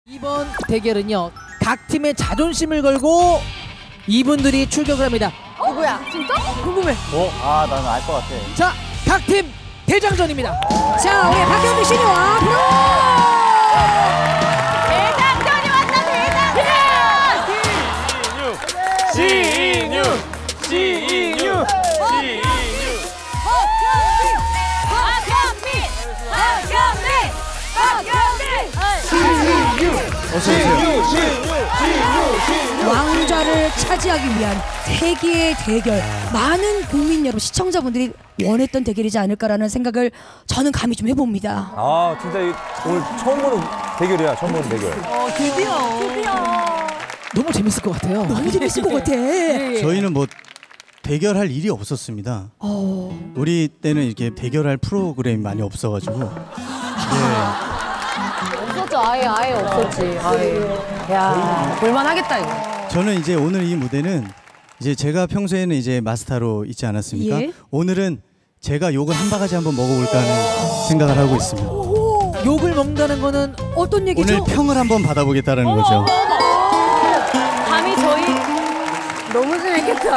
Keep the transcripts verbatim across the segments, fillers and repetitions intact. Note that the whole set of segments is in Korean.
이번 대결은요, 각 팀의 자존심을 걸고 이분들이 출격을 합니다. 어? 누구야? 진짜? 궁금해. 어? 아, 나는 알 것 같아. 자, 각 팀 대장전입니다. 자, 우리 박현빈 씨는 앞으로! 대장전이 왔다, 대장전! 시인유! 시인유! 시인유! 박현빈! 박현빈! 박현빈! 시인유! 시인유! 시인유! 왕좌를 차지하기 위한 세계의 대결. 많은 국민 여러분, 시청자분들이 원했던 대결이지 않을까라는 생각을 저는 감히 좀 해봅니다. 아, 진짜 이, 오늘 처음 보는 대결이야. 처음 보는 대결. 어, 드디어. 드디어. 너무 재밌을 것 같아요. 너무 재밌을 것 같아. 저희는 뭐 대결할 일이 없었습니다. 어. 우리 때는 이렇게 대결할 프로그램이 많이 없어가지고. 네. 없었죠. 아예 아예 없었지. 아예. 야, 볼만하겠다 이거. 저는 이제 오늘 이 무대는 이제 제가 평소에는 이제 마스터로 있지 않았습니까? 예? 오늘은 제가 욕을 한 바가지 한번 먹어볼까 하는 생각을 하고 있습니다. 오. 욕을 먹는다는 거는 어떤 얘기죠? 오늘 평을 한번 받아보겠다는 거죠. 감히 저희 너무 재밌겠다.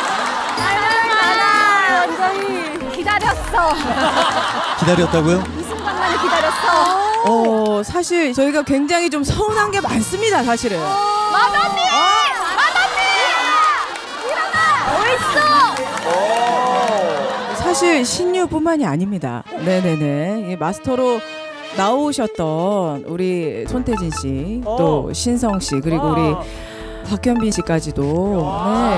많아, 완전히 기다렸어. 기다렸다고요? 이 순간만을 기다렸어. 어, 사실 저희가 굉장히 좀 서운한 게 많습니다, 사실은. 마더니! 마더니! 일어나! 어딨어? 사실 신유뿐만이 아닙니다. 네네네. 이 마스터로 나오셨던 우리 손태진 씨, 또 신성 씨, 그리고 우리 박현빈 씨까지도 네.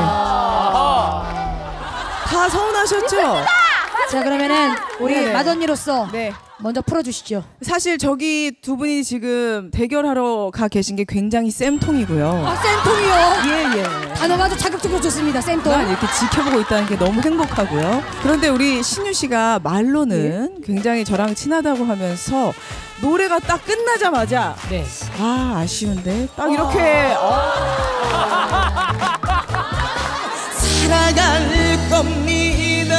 다 서운하셨죠? 자, 그러면은 우리 네네. 마더니로서 네. 먼저 풀어주시죠. 사실 저기 두 분이 지금 대결하러 가 계신 게 굉장히 쌤통이고요. 아, 쌤통이요? 예, 예. 단어가 아주 자극적으로 좋습니다, 쌤통. 난 이렇게 지켜보고 있다는 게 너무 행복하고요. 그런데 우리 신유 씨가 말로는 굉장히 저랑 친하다고 하면서 노래가 딱 끝나자마자 네. 아, 아쉬운데 딱 이렇게 어. 살아갈 겁니다.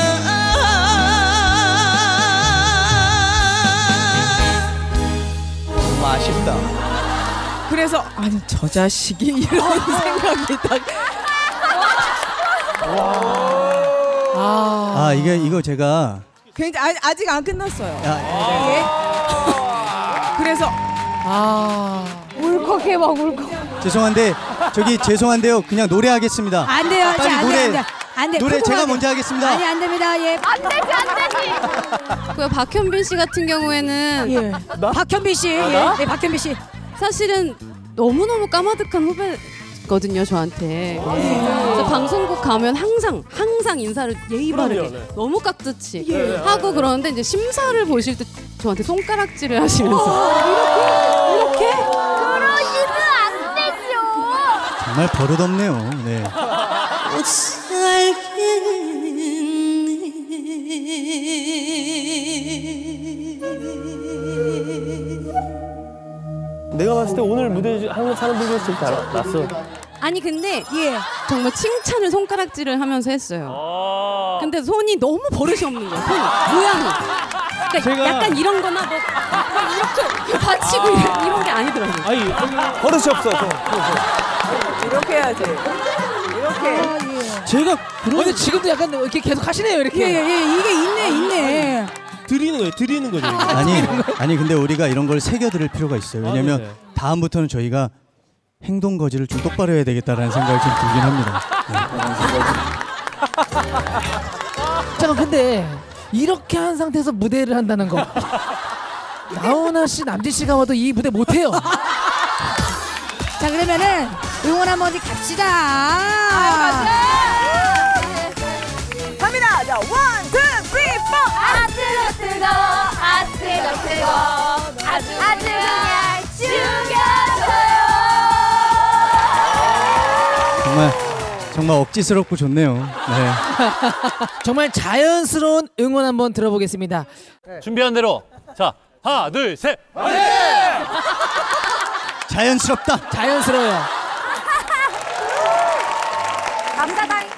정말 아쉽다. 그래서 아니 저 자식이 이런 생각이 딱 아, 아, 이게 이거 제가 굉장히 아, 아직 안 끝났어요. 아, 예. 그래서 아, 울컥해 막 울컥. 죄송한데 저기 죄송한데요. 그냥 노래하겠습니다. 안 돼요, 빨리 안 돼, 노래 안 돼. 안 돼. 노래 풀고 제가 가야 먼저 돼. 하겠습니다. 아니, 안 됩니다. 예. 안 되지, 안 되지. 그 박현빈 씨 같은 경우에는 예. 박현빈 씨. 예. 네, 박현빈 씨. 사실은 너무너무 까마득한 후배거든요, 저한테. 그래서 방송국 가면 항상 항상 인사를 예의 바르게 너무 깍듯이 하고 그러는데 이제 심사를 보실 때 저한테 손가락질을 하시면서 이렇게? 그러시면 안 되죠. 정말 버릇없네요. 네. 내가 봤을 때 오늘 무대 하는 사람들 중에서 제일 잘났어. 아니 근데 예 정말 칭찬을 손가락질을 하면서 했어요. 근데 손이 너무 버릇이 없는 거야. 손이 모양이. 그러니까 제가- 약간 이런 거나 뭐 이렇게 받치고 이런, 이런 게 아니더라고요. 아니, 버릇이 없어. 이렇게 해야지. 이렇게. 제가 근데 지금도 약간 이렇게 계속 하시네요, 이렇게. 예, 예, 예. 이게 있네, 있네. 드리는 거예요. 드리는 거죠. 이게. 아니 아니 근데 우리가 이런 걸 새겨들을 필요가 있어요. 왜냐면 아, 네네. 다음부터는 저희가 행동 거지를 좀 똑바로 해야 되겠다라는 생각이 좀 들긴 합니다. 잠깐, 근데 이렇게 한 상태에서 무대를 한다는 거. 나훈아 씨, 남진 씨가 와도 이 무대 못 해요. 자, 그러면은 응원 한번 어디 갑시다. 갑니다. 자, 원, 투, 쓰리, 포. 아, 뜨거, 뜨거. 아, 뜨거, 뜨거. 아주, 아주 그냥 죽여줘요. 정말 정말 억지스럽고 좋네요. 네. 정말 자연스러운 응원 한번 들어보겠습니다. 준비한 대로. 자, 하나, 둘, 셋. 자연스럽다. 자연스러워요. 감사다.